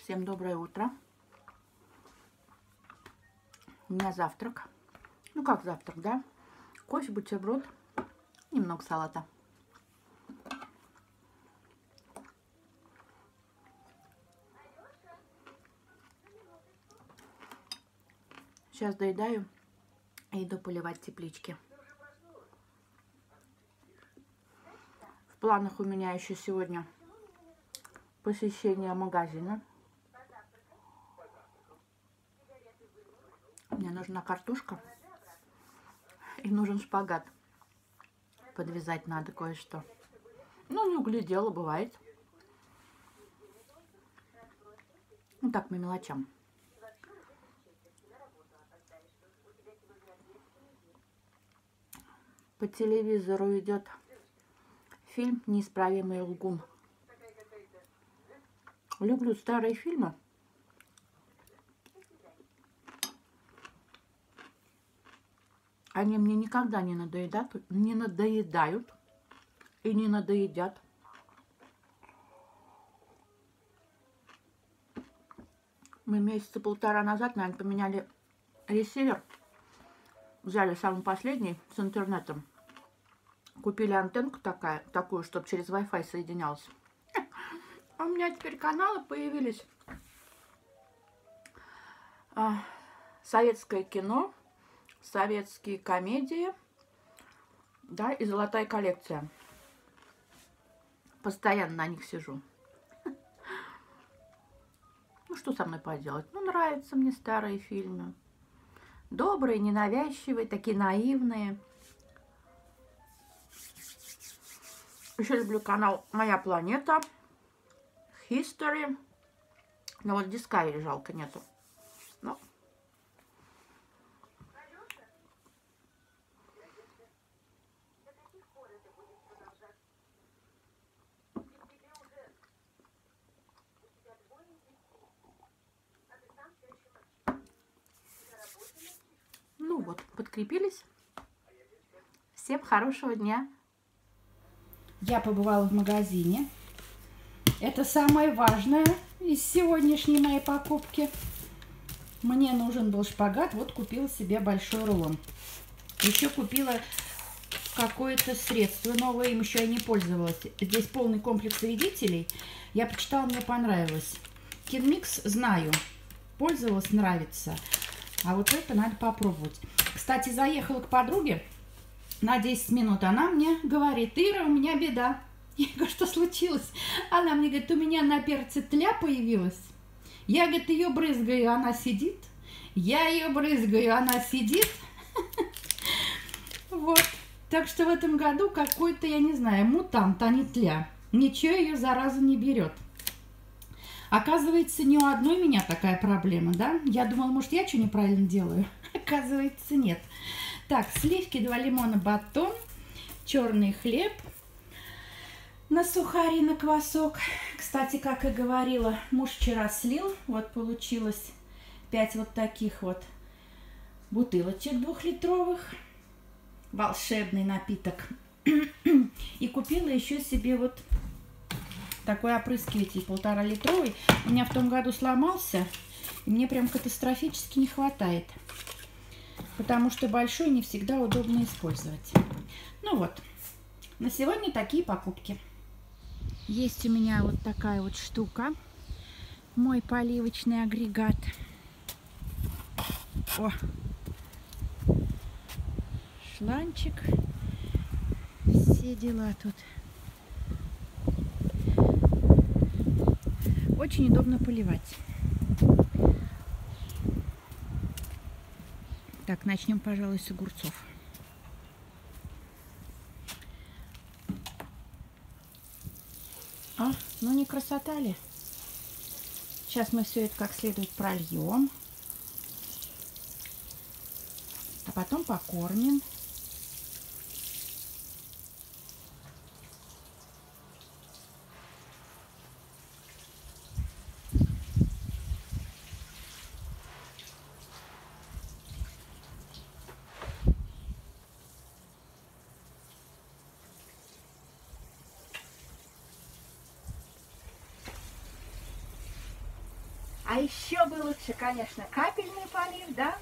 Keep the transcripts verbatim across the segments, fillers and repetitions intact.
Всем доброе утро. У меня завтрак. Ну как завтрак, да? Кофе, бутерброд, немного салата. Сейчас доедаю и иду поливать теплички. В планах у меня еще сегодня посещение магазина. Мне нужна картошка и нужен шпагат. Подвязать надо кое-что. Ну, не углядела, бывает. Ну, так, по мелочам. По телевизору идет фильм «Неисправимый лгун». Люблю старые фильмы. Они мне никогда не надоедают, не надоедают и не надоедят. Мы месяца полтора назад, наверное, поменяли ресивер. Взяли самый последний с интернетом. Купили антенку такая, такую, чтобы через Wi-Fi соединялась. А у меня теперь каналы появились. А, советское кино, советские комедии, да, и золотая коллекция. Постоянно на них сижу. Ну, что со мной поделать? Ну, нравятся мне старые фильмы. Добрые, ненавязчивые, такие наивные. Еще люблю канал «Моя планета», History. Но вот Discovery жалко нету. Но. Ну вот, подкрепились. Всем хорошего дня. Я побывала в магазине. Это самое важное из сегодняшней моей покупки. Мне нужен был шпагат. Вот купила себе большой рулон. Еще купила какое-то средство новое. Им еще я не пользовалась. Здесь полный комплекс вредителей. Я почитала, мне понравилось. Кинмикс знаю. Пользовалась, нравится. А вот это надо попробовать. Кстати, заехала к подруге на десять минут. Она мне говорит: Ира, у меня беда. Я говорю: что случилось? Она мне говорит: у меня на перце тля появилась. Я, говорит, ее брызгаю, она сидит. Я ее брызгаю, она сидит. Вот. Так что в этом году какой-то, я не знаю, мутант, а не тля. Ничего ее зараза не берет. Оказывается, не у одной меня такая проблема, да? Я думала, может, я что неправильно делаю? Оказывается, нет. Так, сливки, два лимона, батон, черный хлеб на сухари, на квасок. Кстати, как и говорила, муж вчера слил. Вот получилось пять вот таких вот бутылочек двухлитровых. Волшебный напиток. И купила еще себе вот такой опрыскиватель полтора литровый. У меня в том году сломался. И мне прям катастрофически не хватает. Потому что большой не всегда удобно использовать. Ну вот. На сегодня такие покупки. Есть у меня вот такая вот штука. Мой поливочный агрегат. О! Шланчик. Все дела тут. Очень удобно поливать. Так, начнем, пожалуй, с огурцов. А, ну не красота ли? Сейчас мы все это как следует прольем. А потом покормим. А еще бы лучше, конечно, капельный полив, да?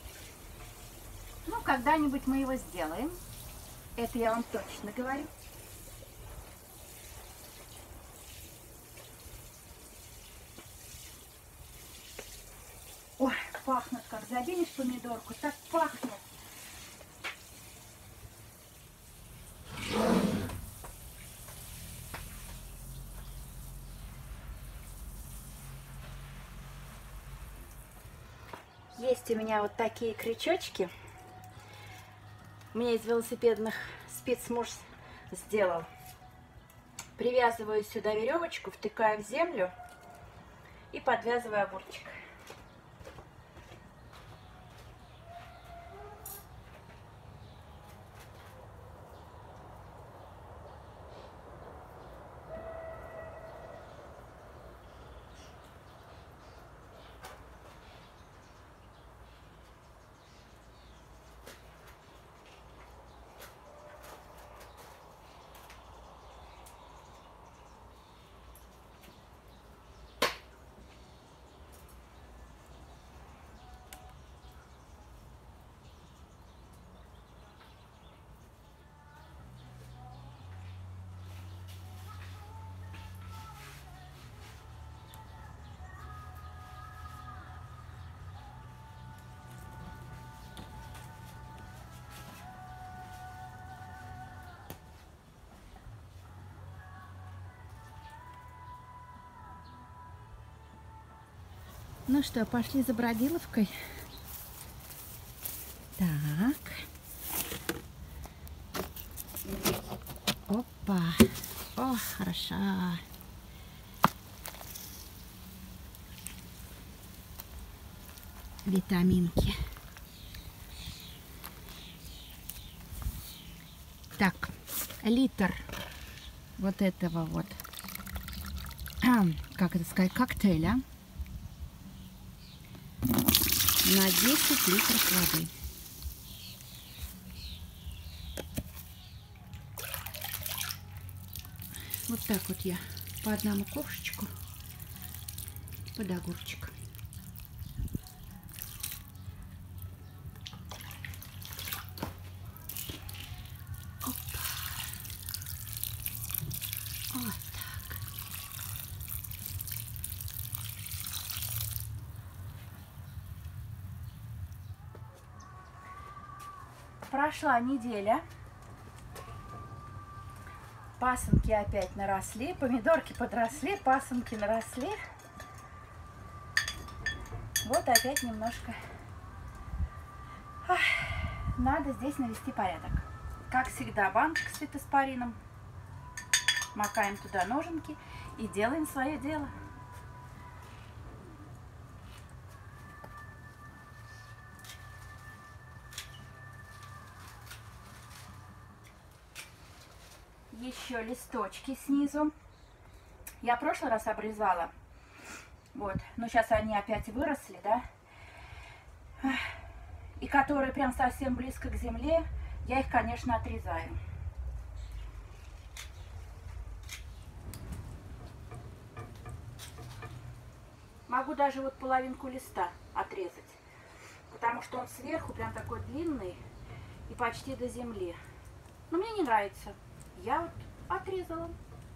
Ну, когда-нибудь мы его сделаем. Это я вам точно говорю. Ой, пахнет как. Заденешь помидорку, так пахнет. Есть у меня вот такие крючочки. Мне из велосипедных спиц муж сделал. Привязываю сюда веревочку, втыкаю в землю и подвязываю огурчик. Ну что, пошли за бродиловкой. Так. Опа. О, хорошо. Витаминки. Так, литр вот этого вот, как это сказать, коктейля на десять литров воды. Вот так вот я по одному ковшечку под огурчик. Опа. Вот так. Прошла неделя. Пасынки опять наросли, помидорки подросли, пасынки наросли. Вот опять немножко. Ах, надо здесь навести порядок. Как всегда, баночка с фитоспорином. Макаем туда ноженки и делаем свое дело. Еще листочки снизу. Я в прошлый раз обрезала. Вот. Но сейчас они опять выросли, да. И которые прям совсем близко к земле, я их, конечно, отрезаю. Могу даже вот половинку листа отрезать. Потому что он сверху прям такой длинный и почти до земли. Но мне не нравится. Я вот отрезала.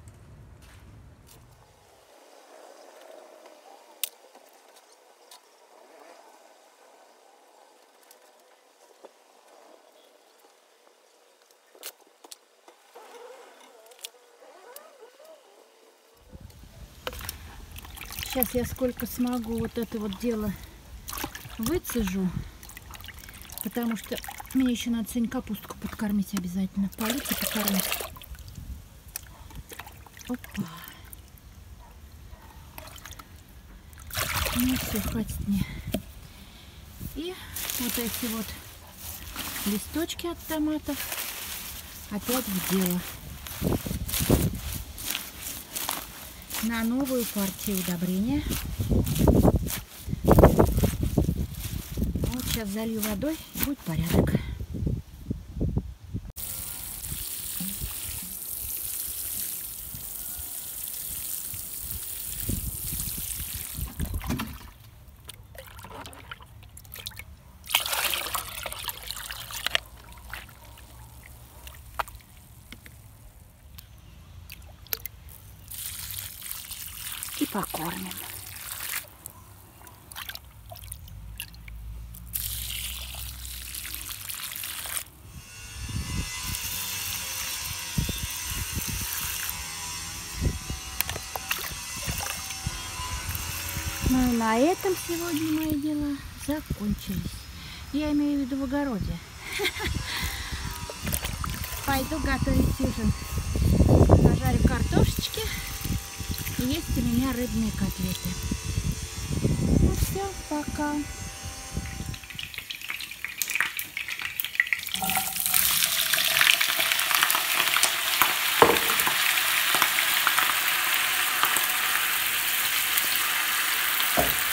Сейчас я сколько смогу вот это вот дело выцежу, потому что мне еще надо сегодня капустку подкормить обязательно. Полить и покормить. Опа. Ну все, хватит мне. И вот эти вот листочки от томатов опять в дело. На новую партию удобрения. Вот сейчас залью водой, и будет порядок. покормим. Ну и на этом сегодня мои дела закончились. Я имею в виду в огороде. Пойду готовить ужин. Пожарю картошечки. И есть у меня рыбные котлеты. Ну все, пока. Thank you.